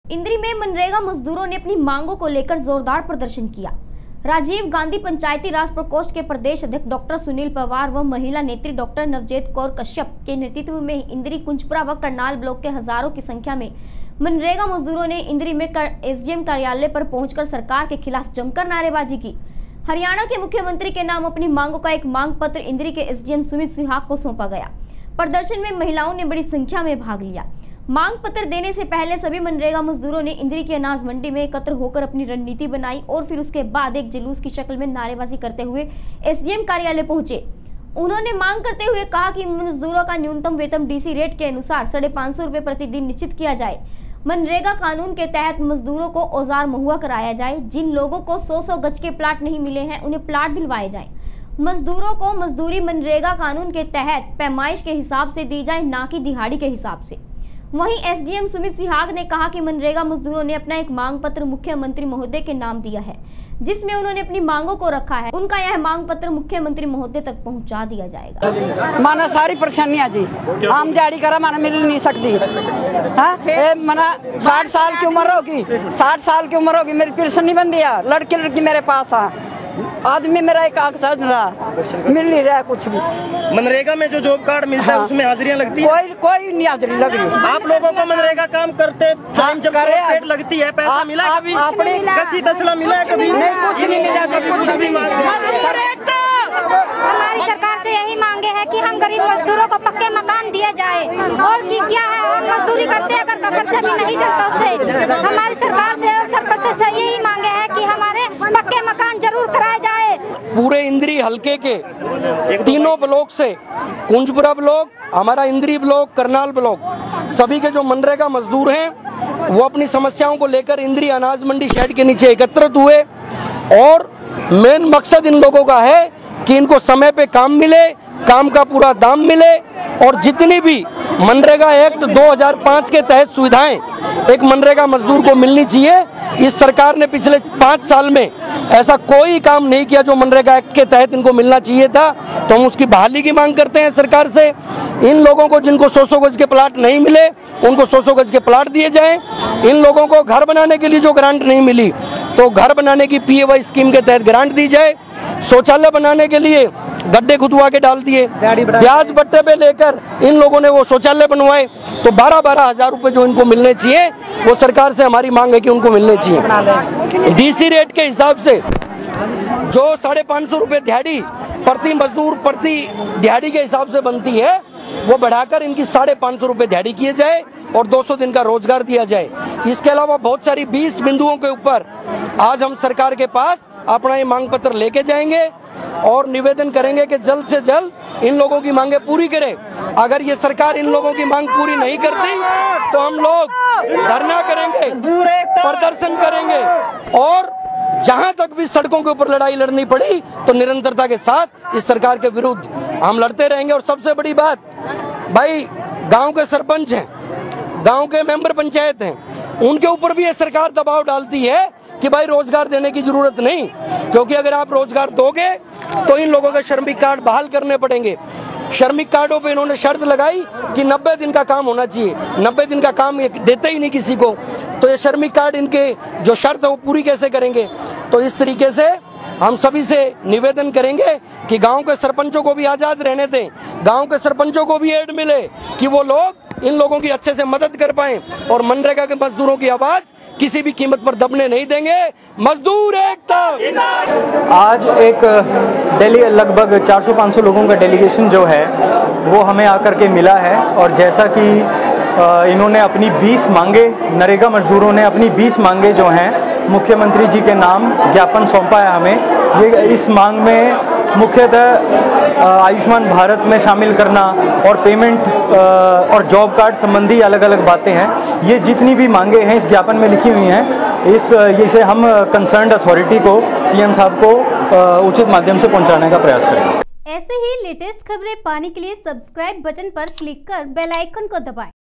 इंद्री में मनरेगा मजदूरों ने अपनी मांगों को लेकर जोरदार प्रदर्शन किया। राजीव गांधी पंचायती राज प्रकोष्ठ के प्रदेश अध्यक्ष डॉक्टर सुनील पवार व महिला नेत्री डॉक्टर नवजेत कौर कश्यप के नेतृत्व में इंद्री, कुंजपुरा व करनाल ब्लॉक के हजारों की संख्या में मनरेगा मजदूरों ने इंद्री में एसडीएम कार्यालय पर पहुंचकर सरकार के खिलाफ जमकर नारेबाजी की। हरियाणा के मुख्यमंत्री के नाम अपनी मांगों का एक मांग पत्र इंद्री के एसडीएम सुमित सुहाग को सौंपा गया। प्रदर्शन में महिलाओं ने बड़ी संख्या में भाग लिया। मांग पत्र देने से पहले सभी मनरेगा मजदूरों ने इंद्री की अनाज मंडी में एकत्र होकर अपनी रणनीति बनाई और फिर उसके बाद एक जुलूस की शक्ल में नारेबाजी करते हुए एसडीएम कार्यालय पहुंचे। उन्होंने मांग करते हुए कहा कि मजदूरों का न्यूनतम वेतन डीसी रेट के अनुसार 550 रुपए प्रतिदिन निश्चित किया जाए। मनरेगा कानून के तहत मजदूरों को औजार मुहैया कराया जाए। जिन लोगों को 100 गज के प्लाट नहीं मिले हैं उन्हें प्लाट दिलवाए जाए। मजदूरों को मजदूरी मनरेगा कानून के तहत पैमाइश के हिसाब से दी जाए, ना कि दिहाड़ी के हिसाब से। वहीं एसडीएम सुमित सुहाग ने कहा कि मनरेगा मजदूरों ने अपना एक मांग पत्र मुख्यमंत्री महोदय के नाम दिया है, जिसमें उन्होंने अपनी मांगों को रखा है। उनका यह मांग पत्र मुख्यमंत्री महोदय तक पहुंचा दिया जाएगा। माना सारी परेशानियां जी आम दिहाड़ी करा माना मिल नहीं सकती। हाँ मना 60 साल की उम्र होगी, 60 साल की उम्र होगी, मेरी पेंशन नहीं बन दिया। लड़की मेरे पास आ, आदमी मेरा एक कागज रहा, मिल नहीं रहा कुछ भी। मनरेगा में जो जॉब कार्ड मिलता है उसमें हाजिरियां लगती है? कोई नहीं हाजिरी लग रही। आप लोगों को मनरेगा काम करते टाइम जब पेड लगती है पैसा मिला है कभी? कसी तसला मिला है कभी? नहीं, कुछ नहीं मिला कुछ भी। हमारी सरकार से यही मांगे है कि हम गरीब मजदूरों को पक्के मकान दिए जाए। और कि क्या है, हम मजदूरी करते हैं, अगर खर्चा भी नहीं चलता उससे हमारी सरकार से और सरकार से यही मांगे है कि हमारे पक्के मकान जरूर कराए जाए। पूरे इंद्री हलके के तीनों ब्लॉक से कुंजपुरा ब्लॉक, हमारा इंद्री ब्लॉक, करनाल ब्लॉक, सभी के जो मनरेगा मजदूर हैं वो अपनी समस्याओं को लेकर इंद्री अनाज मंडी शेड के नीचे एकत्रित हुए। और मेन मकसद इन लोगों का है कि इनको समय पे काम मिले, काम का पूरा दाम मिले और जितनी भी मनरेगा एक्ट 2005 के तहत सुविधाएं एक मनरेगा मजदूर को मिलनी चाहिए। इस सरकार ने पिछले 5 साल में ऐसा कोई काम नहीं किया जो मनरेगा एक्ट के तहत इनको मिलना चाहिए था, तो हम उसकी बहाली की मांग करते हैं सरकार से। इन लोगों को जिनको 100 गज के प्लाट नहीं मिले उनको 100 गज के प्लाट दिए जाएं। इन लोगों को घर बनाने के लिए जो ग्रांट नहीं मिली तो घर बनाने की PAY स्कीम के तहत ग्रांट दी जाए। शौचालय बनाने के लिए गड्ढे खुदवा के डाल दिए, ब्याज बट्टे पे लेकर इन लोगों ने वो शौचालय बनवाए, तो 12-12 हजार रुपए जो इनको मिलने चाहिए वो सरकार से हमारी मांग है कि उनको मिलने चाहिए। डीसी रेट के हिसाब से जो 550 रुपए दिहाड़ी प्रति मजदूर प्रति दिहाड़ी के हिसाब से बनती है वो बढ़ाकर इनकी 550 रुपए दिहाड़ी किए जाए और 200 दिन का रोजगार दिया जाए। इसके अलावा बहुत सारी 20 बिंदुओं के ऊपर आज हम सरकार के पास अपना ये मांग पत्र लेके जाएंगे और निवेदन करेंगे कि जल्द से जल्द इन लोगों की मांगे पूरी करें। अगर ये सरकार इन लोगों की मांग पूरी नहीं करती तो हम लोग धरना करेंगे, प्रदर्शन करेंगे और जहां तक भी सड़कों के ऊपर लड़ाई लड़नी पड़ी तो निरंतरता के साथ इस सरकार के विरुद्ध हम लड़ते रहेंगे। और सबसे बड़ी बात, भाई गांव के सरपंच हैं, गांव के मेंबर पंचायत हैं, उनके ऊपर भी ये सरकार दबाव डालती है कि भाई रोजगार देने की जरूरत नहीं, क्योंकि अगर आप रोजगार दोगे तो इन लोगों के श्रमिक कार्ड बहाल करने पड़ेंगे। श्रमिक कार्डों पे इन्होंने शर्त लगाई कि 90 दिन का काम होना चाहिए। 90 दिन का काम ये देते ही नहीं किसी को, तो ये श्रमिक कार्ड इनके जो शर्त है वो पूरी कैसे करेंगे। तो इस तरीके से हम सभी से निवेदन करेंगे कि गांव के सरपंचों को भी आजाद रहने दें, गांव के सरपंचों को भी एड मिले कि वो लोग इन लोगों की अच्छे से मदद कर पाएं और मनरेगा के मजदूरों की आवाज किसी भी कीमत पर दबने नहीं देंगे। मजदूर एकता। आज एक लगभग 400-500 लोगों का डेलीगेशन जो है वो हमें आकर के मिला है और जैसा कि इन्होंने अपनी 20 मांगे, नरेगा मजदूरों ने अपनी 20 मांगे जो हैं मुख्यमंत्री जी के नाम ज्ञापन सौंपा है हमें। ये इस मांग में मुख्यतः आयुष्मान भारत में शामिल करना और पेमेंट और जॉब कार्ड संबंधी अलग अलग बातें हैं। ये जितनी भी मांगे हैं इस ज्ञापन में लिखी हुई हैं, इसे हम कंसर्न्ड अथॉरिटी को, CM साहब को उचित माध्यम से पहुंचाने का प्रयास करेंगे। ऐसे ही लेटेस्ट खबरें पाने के लिए सब्सक्राइब बटन पर क्लिक कर बेल आइकन को दबाएं।